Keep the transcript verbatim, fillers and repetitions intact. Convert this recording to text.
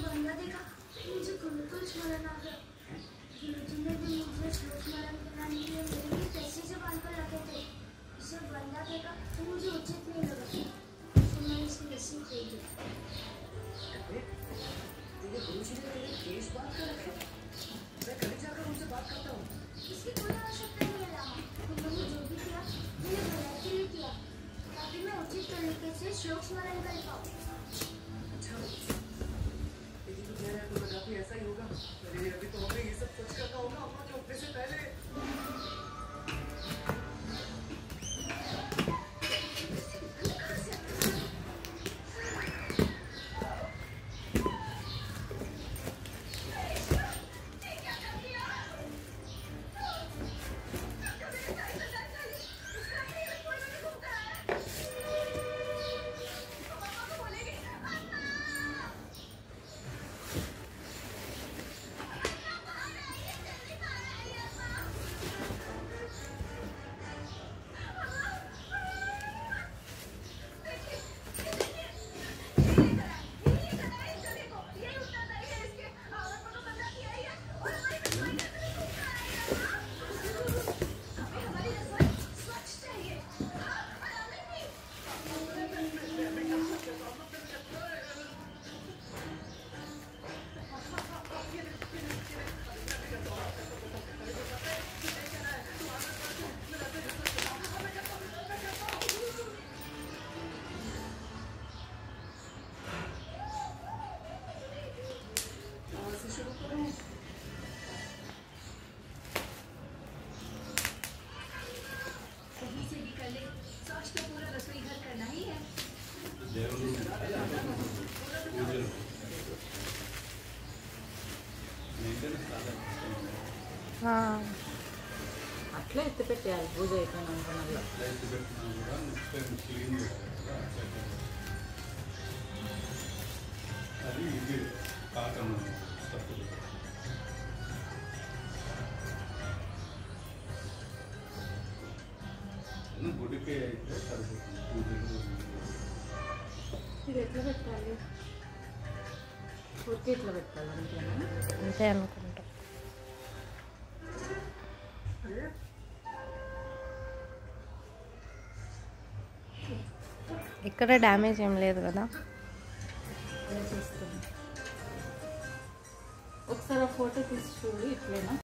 बंदा देखा मुझे बिल्कुल स्मरण आ गया। गुरुजी ने भी मुझे श्लोक स्मरण कराने के लिए मेरे लिए पैसे से बांध कर रखे थे। इसे बंदा देखा तो मुझे उचित नहीं लगा, तो मैंने इसकी रस्सी खरीद ली। तेरे गुरुजी ने तेरे केस बात कर रखे हैं। मैं कभी जाकर उनसे बात करता हूँ। इसकी कोई आवश्यकता नहीं है रामा। तुमने जो भी किया मैंने भलाई के लिए किया, ताकि मैं उचित तरीके से श्लोक स्मरण कर पाऊँ। अच्छा, लेकिन तो कह रहा है तो लगा भी ऐसा ही होगा। अरे अभी तो हमें ये सब सच करना होगा अम्मा के उठने से पहले। అట్లా ఎత్తి పెట్టాలి పూజ అయిపోయినా అనుకున్నా అది ఇది కాటన్ తప్పులు గుడికే అయితే సరిపోతుంది పూజలు. ఇది ఎట్లా పెట్టాలి? ఊరికి ఎట్లా పెట్టాలి అంతేనా? అంతే అనుకుంటా. ఇక్కడ డ్యామేజ్ ఏం లేదు కదా? ఒకసారి ఫోటో తీసి చూడు ఇట్లేనా?